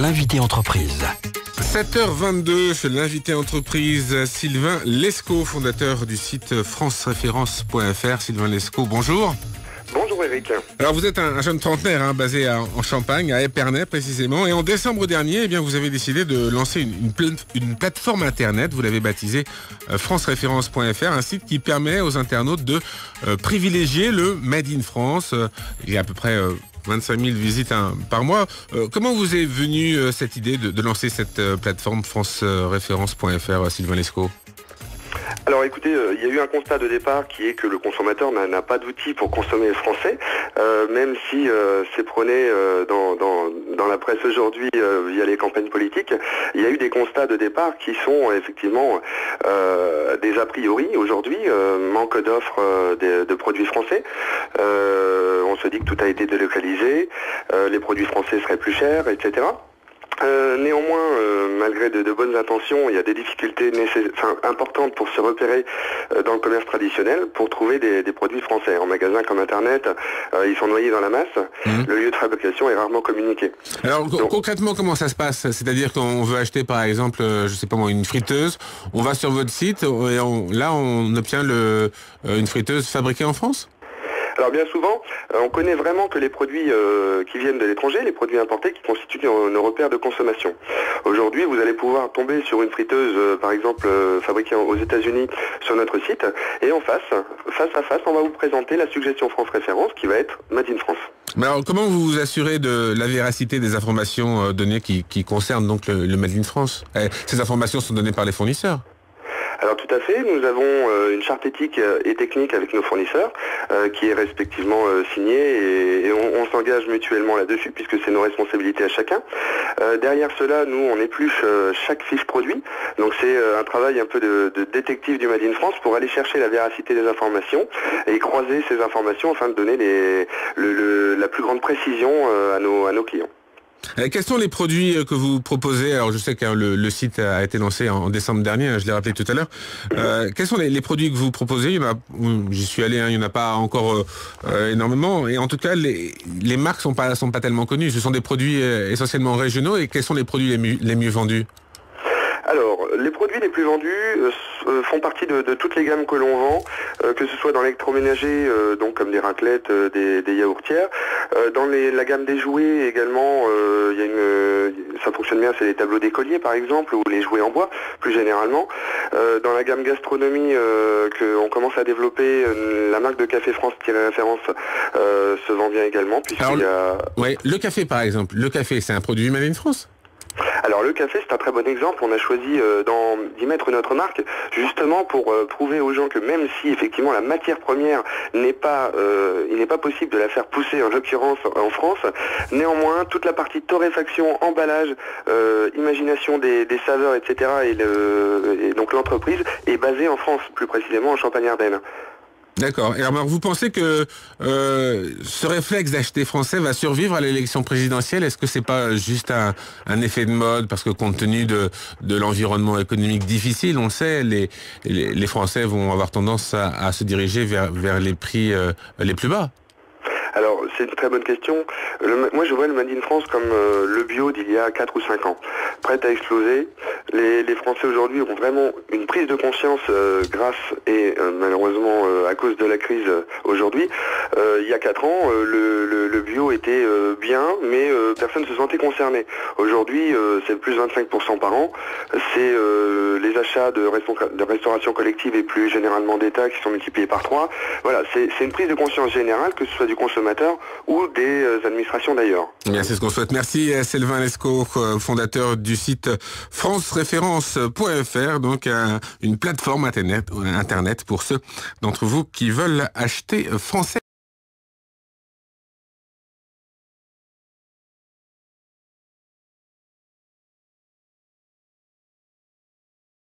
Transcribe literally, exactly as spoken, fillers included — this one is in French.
l'invité entreprise. sept heures vingt-deux, chez l'invité entreprise Sylvain Lescaut, fondateur du site france référence point f r. Sylvain Lescaut, bonjour. Bonjour Eric. Alors vous êtes un, un jeune trentenaire hein, basé à, en Champagne, à Épernay précisément, et en décembre dernier, eh bien, vous avez décidé de lancer une, une, pla- une plateforme internet, vous l'avez baptisée euh, france référence point f r, un site qui permet aux internautes de euh, privilégier le Made in France. Euh, il y a à peu près euh, vingt-cinq mille visites hein, par mois. Euh, comment vous est venue euh, cette idée de, de lancer cette euh, plateforme france référence point f r, euh, Sylvain Lescaut ? Alors écoutez, euh, il y a eu un constat de départ qui est que le consommateur n'a, n'a pas d'outils pour consommer français, euh, même si euh, c'est prôné euh, dans, dans, dans la presse aujourd'hui euh, via les campagnes politiques. Il y a eu des constats de départ qui sont effectivement euh, des a priori aujourd'hui, euh, manque d'offres euh, de, de produits français. Euh, on se dit que tout a été délocalisé, euh, les produits français seraient plus chers, et cetera. Euh, néanmoins, euh, malgré de, de bonnes intentions, il y a des difficultés nécess- enfin, importantes pour se repérer euh, dans le commerce traditionnel, pour trouver des, des produits français. En magasin comme Internet, euh, ils sont noyés dans la masse. Mmh. Le lieu de fabrication est rarement communiqué. Alors Donc, concrètement, comment ça se passe ? C'est-à-dire qu'on veut acheter par exemple, euh, je sais pas moi, une friteuse, on va sur votre site et on, là on obtient le, euh, une friteuse fabriquée en France ? Alors bien souvent, euh, on connaît vraiment que les produits euh, qui viennent de l'étranger, les produits importés qui constituent nos, nos repères de consommation. Aujourd'hui, vous allez pouvoir tomber sur une friteuse, euh, par exemple, euh, fabriquée aux États-Unis sur notre site, et en face, face à face, on va vous présenter la suggestion France Référence qui va être Made in France. Mais alors, comment vous vous assurez de la véracité des informations euh, données qui, qui concernent donc le, le Made in France ? eh, Ces informations sont données par les fournisseurs ? Alors tout à fait, nous avons euh, une charte éthique et technique avec nos fournisseurs euh, qui est respectivement euh, signée et, et on, on s'engage mutuellement là-dessus puisque c'est nos responsabilités à chacun. Euh, derrière cela, nous on épluche euh, chaque fiche produit, donc c'est euh, un travail un peu de, de détective du Made in France pour aller chercher la véracité des informations et croiser ces informations afin de donner les, le, le, la plus grande précision euh, à, nos, à nos clients. Quels sont les produits que vous proposez ? Alors je sais que le, le site a été lancé en décembre dernier, je l'ai rappelé tout à l'heure. Euh, quels sont les, les produits que vous proposez ? Il y en a, j'y suis allé, hein, il n'y en a pas encore euh, énormément. Et en tout cas, les, les marques sont pas sont pas tellement connues. Ce sont des produits euh, essentiellement régionaux. Et quels sont les produits les, mu- les mieux vendus ? Alors, les produits les plus vendus euh, font partie de, de toutes les gammes que l'on vend, euh, que ce soit dans l'électroménager, euh, donc comme des raclettes, euh, des, des yaourtières. Euh, dans les, la gamme des jouets également, euh, y a une, ça fonctionne bien, c'est les tableaux d'écoliers par exemple, ou les jouets en bois plus généralement. Euh, dans la gamme gastronomie euh, qu'on commence à développer, euh, la marque de café France-référence euh, se vend bien également, puisqu'il y a... Ouais, le café par exemple. Le café, c'est un produit Made in France ? Alors le café, c'est un très bon exemple. On a choisi euh, d'en, d'y mettre notre marque justement pour euh, prouver aux gens que même si effectivement la matière première n'est pas, euh, il n'est pas possible de la faire pousser en l'occurrence en France, néanmoins toute la partie torréfaction, emballage, euh, imagination des, des saveurs, et cetera et, le, et donc l'entreprise est basée en France, plus précisément en Champagne-Ardenne. D'accord. Et alors, vous pensez que euh, ce réflexe d'acheter français va survivre à l'élection présidentielle ? Est-ce que c'est pas juste un, un effet de mode ? Parce que compte tenu de, de l'environnement économique difficile, on le sait, les, les, les Français vont avoir tendance à, à se diriger vers, vers les prix euh, les plus bas. Alors, c'est une très bonne question. Le, moi, je vois le Made in France comme euh, le bio d'il y a quatre ou cinq ans, prêt à exploser. Les, les Français aujourd'hui ont vraiment une prise de conscience euh, grâce et euh, malheureusement euh, à cause de la crise euh, aujourd'hui. Euh, il y a quatre ans, euh, le, le, le bio était euh, bien, mais euh, personne ne se sentait concerné. Aujourd'hui, euh, c'est plus vingt-cinq pour cent par an. C'est euh, les achats de, resta- de restauration collective et plus généralement d'État qui sont multipliés par trois. Voilà, c'est, c'est une prise de conscience générale, que ce soit du consommateur ou des administrations d'ailleurs. Bien, c'est ce qu'on souhaite. Merci Sylvain Lescaut, fondateur du site france référence point f r, donc une plateforme internet, internet pour ceux d'entre vous qui veulent acheter français.